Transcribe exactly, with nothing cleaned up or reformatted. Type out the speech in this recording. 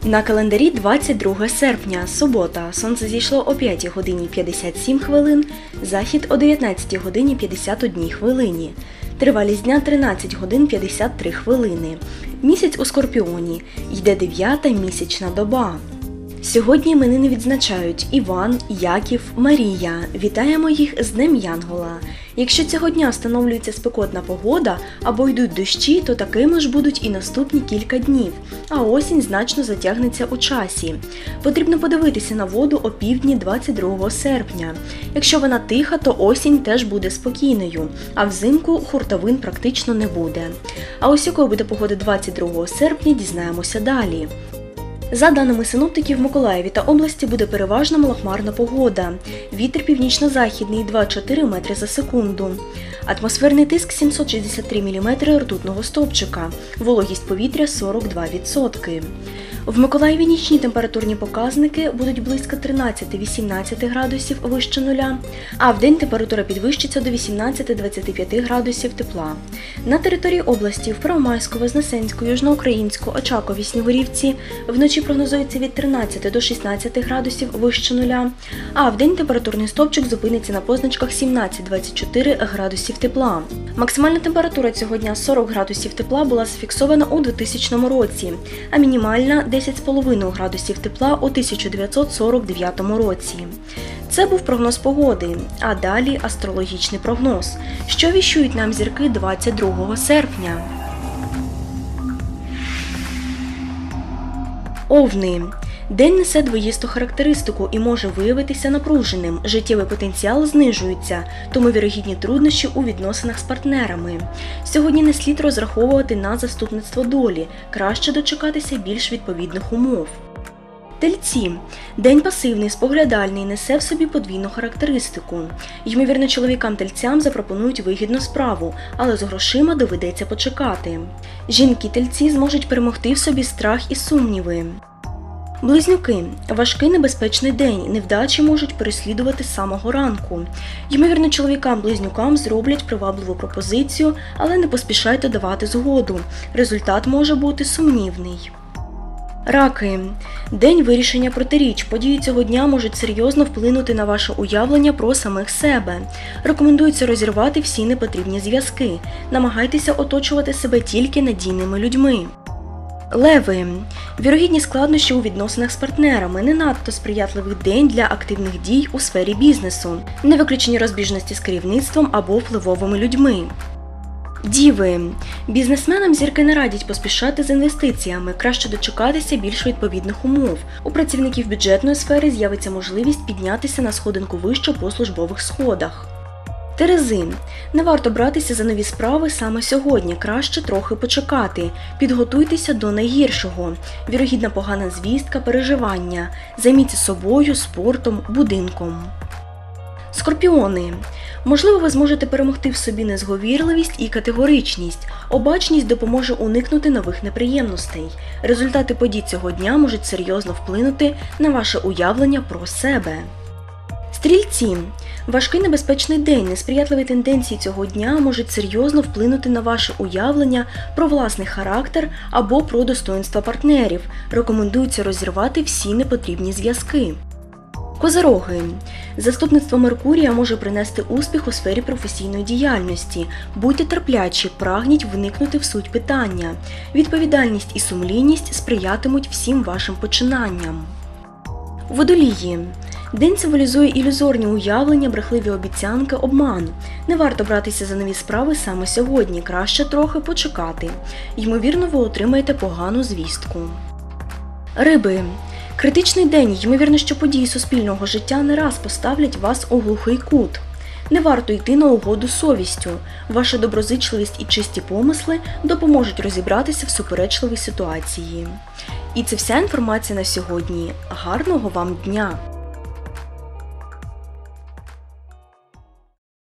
На календарі двадцять друге серпня, субота. Сонце зійшло о п'ятій годині п'ятдесят сім хвилин, захід о дев'ятнадцятій годині п'ятдесят одній хвилині. Тривалість дня тринадцять годин п'ятдесят три хвилини. Місяць у Скорпіоні. Йде дев'ята місячна доба. Сьогодні іменини відзначають Іван, Яків, Марія. Вітаємо їх з Днем Янгола. Якщо цього дня встановлюється спекотна погода або йдуть дощі, то такими ж будуть і наступні кілька днів, а осінь значно затягнеться у часі. Потрібно подивитися на воду о півдні двадцять другого серпня. Якщо вона тиха, то осінь теж буде спокійною, а взимку хуртовин практично не буде. А ось якою буде погода двадцять другого серпня, дізнаємося далі. За даними синоптиків, в Миколаєві та області буде переважно малохмарна погода. Вітер північно-західний два-чотири метри за секунду. Атмосферний тиск сімсот шістдесят три міліметри ртутного стовпчика. Вологість повітря сорок два відсотки. В Миколаєві нічні температурні показники будуть близько тринадцять-вісімнадцять градусів вище нуля, а вдень температура підвищиться до вісімнадцять-двадцять п'ять градусів тепла. На території області в Первомайську, Вознесенську, Южноукраїнську, Очакові, Снігурівці вночі прогнозується від тринадцяти до шістнадцяти градусів вище нуля, а вдень температурний стовпчик зупиниться на позначках сімнадцять-двадцять чотири градусів тепла. Максимальна температура цього дня сорок градусів тепла була зафіксована у двохтисячному році, а мінімальна – десять цілих п'ять десятих градусів тепла у тисяча дев'ятсот сорок дев'ятому році. Це був прогноз погоди, а далі астрологічний прогноз, що віщують нам зірки двадцять другого серпня. Овни. День несе двоїсту характеристику і може виявитися напруженим, життєвий потенціал знижується, тому вірогідні труднощі у відносинах з партнерами. Сьогодні не слід розраховувати на заступництво долі, краще дочекатися більш відповідних умов. Тельці. День пасивний, споглядальний, несе в собі подвійну характеристику. Ймовірно, чоловікам-тельцям запропонують вигідну справу, але з грошима доведеться почекати. Жінки-тельці зможуть перемогти в собі страх і сумніви. Близнюки. Важкий небезпечний день, невдачі можуть переслідувати з самого ранку. Ймовірно, чоловікам-близнюкам зроблять привабливу пропозицію, але не поспішайте давати згоду. Результат може бути сумнівний. Раки. День вирішення протиріч. Події цього дня можуть серйозно вплинути на ваше уявлення про самих себе. Рекомендується розірвати всі непотрібні зв'язки. Намагайтеся оточувати себе тільки надійними людьми. Леви. Вірогідні складнощі у відносинах з партнерами, не надто сприятливий день для активних дій у сфері бізнесу, не виключені розбіжності з керівництвом або впливовими людьми. Діви. Бізнесменам зірки не радять поспішати з інвестиціями, краще дочекатися більш відповідних умов. У працівників бюджетної сфери з'явиться можливість піднятися на сходинку вище по службових сходах. Терези. Не варто братися за нові справи саме сьогодні, краще трохи почекати. Підготуйтеся до найгіршого. Вірогідна погана звістка, переживання. Займіться собою, спортом, будинком. Скорпіони. Можливо, ви зможете перемогти в собі незговірливість і категоричність. Обачність допоможе уникнути нових неприємностей. Результати подій цього дня можуть серйозно вплинути на ваше уявлення про себе. Стрільці. Важкий небезпечний день, несприятливі тенденції цього дня можуть серйозно вплинути на ваше уявлення про власний характер або про достоинства партнерів. Рекомендується розірвати всі непотрібні зв'язки. Козироги. Заступництво Меркурія може принести успіх у сфері професійної діяльності. Будьте терплячі, прагніть вникнути в суть питання. Відповідальність і сумлінність сприятимуть всім вашим починанням. Водолії. День символізує ілюзорні уявлення, брехливі обіцянки, обман. Не варто братися за нові справи саме сьогодні, краще трохи почекати. Ймовірно, ви отримаєте погану звістку. Риби. Критичний день, ймовірно, що події суспільного життя не раз поставлять вас у глухий кут. Не варто йти на угоду совістю. Ваша доброзичливість і чисті помисли допоможуть розібратися в суперечливій ситуації. І це вся інформація на сьогодні. Гарного вам дня!